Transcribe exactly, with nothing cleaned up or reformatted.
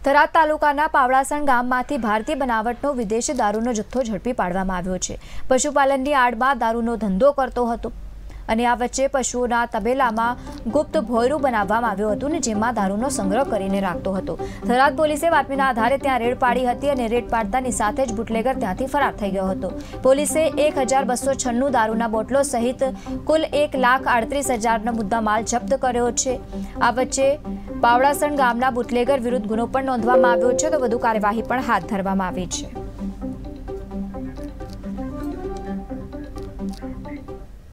થરાદ તાલુકાના પાવડાસણ ગામમાંથી ભારતીય બનાવટનો વિદેશી દારૂનો જથ્થો ઝડપી પાડવામાં આવ્યો છે। પશુપાલનની આડમાં દારૂનો ધંધો કરતો હતો અને આ વચ્ચે પશુઓના તબેલામાં ગુપ્ત ભોયરું બનાવવામાં આવ્યું હતું ને જેમાં દારૂનો સંગ્રહ કરીને રાખતો હતો। થરાદ પોલીસે બાતમીના આધારે ત્યાં રેડ પાડી હતી અને રેડ પાડતાની સાથે જ બુટલેગર ત્યાંથી ફરાર થઈ ગયો હતો। પોલીસે એક હજાર બસો છન્નું દારૂના બોટલો સહિત કુલ એક લાખ આડત્રીસ હજારનો મુદ્દામાલ જપ્ત કર્યો છે। આ વચ્ચે પાવડાસણ ગામના બુટલેગર વિરુદ્ધ ગુનો પણ નોંધવામાં આવ્યો છે તો વધુ કાર્યવાહી પણ હાથ ધરવામાં આવી છે।